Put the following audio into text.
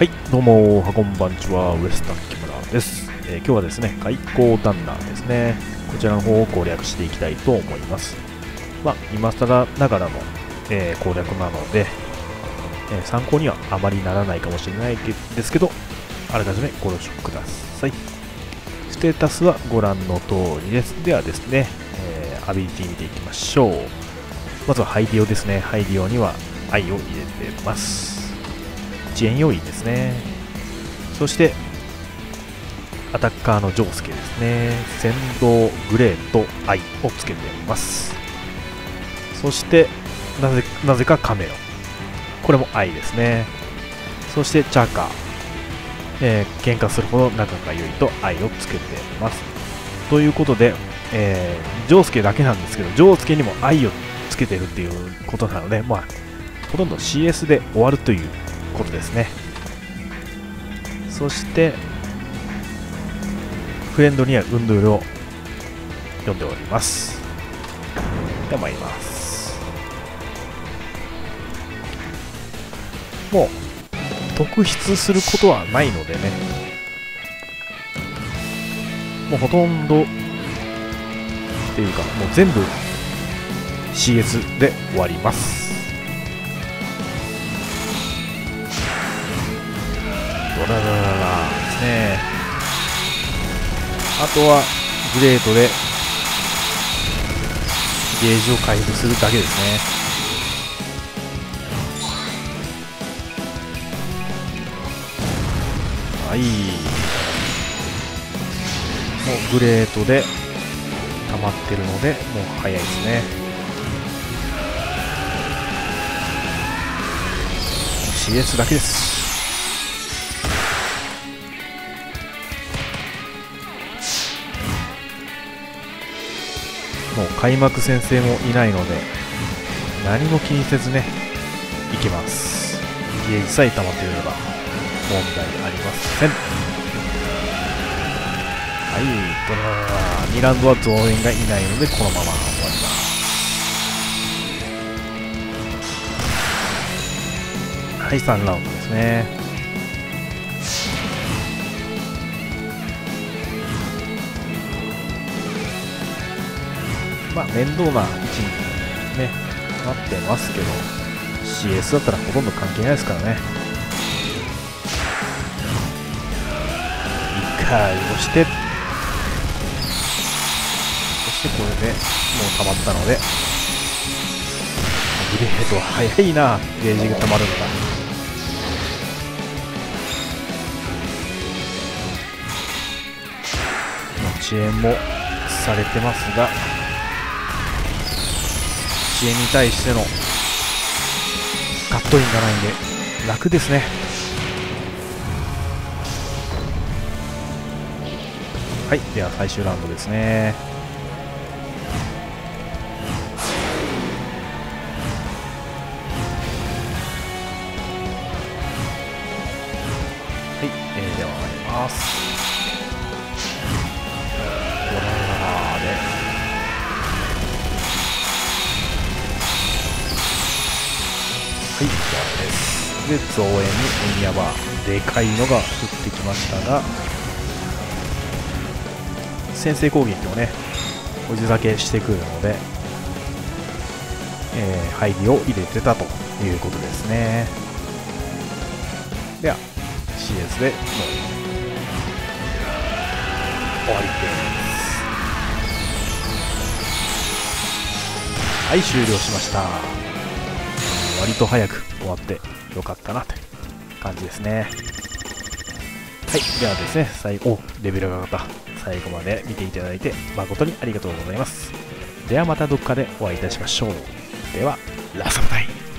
はい、どうもこんばんちは、ウエスタン木村です。今日はですね、開口ダンナーですね、こちらの方を攻略していきたいと思います。今更ながらの、攻略なので、参考にはあまりならないかもしれないですけど、あらかじめご了承ください。ステータスはご覧の通りです。ではですね、アビリティ見ていきましょう。まずはハイディオですね。ハイディオには愛を入れてます。遅延要因ですね。そしてアタッカーのジョウスケですね。先導グレーと愛をつけています。そしてなぜかカメロン、これも愛ですね。そしてチャカ、喧嘩するほど仲が良いと愛をつけています。ということで、ジョウスケだけなんですけど、ジョウスケにも愛をつけてるっていうことなので、ほとんど CS で終わるということですね。そしてフレンドにはウンドゥールを読んでおります。では参ります。もう特筆することはないのでね、もうほとんどっていうかもう全部 CS で終わります。ドララララですね。あとはグレートでゲージを回復するだけですね。はい、もうグレートで溜まってるのでもう早いですね。CS だけです。もう開幕先生もいないので何も気にせずねいけます。ゲージさえ溜まっていれば問題ありません。はい、2ラウンドは増援がいないのでこのまま終わります。はい、3ラウンドですね。面倒な位置に、ね、なってますけど CS だったらほとんど関係ないですからね。1回押してそしてこれでもう溜まったのでグレートは早いな、ゲージが溜まるのが。遅延もされてますが遅延に対してのカットインがないんで楽ですね。はい、では最終ラウンドですね。はい、では参ります。はい、で増援にエニアバーでかいのが降ってきましたが先制攻撃をねおじ酒してくるので、配備を入れてたということですね。では CS でもう終わりです。はい、終了しました。割と早く終わってよかったなという感じですね。はい、ではですね、最後、レベルが上がった最後まで見ていただいて誠にありがとうございます。ではまたどっかでお会いいたしましょう。では、ラストタイム。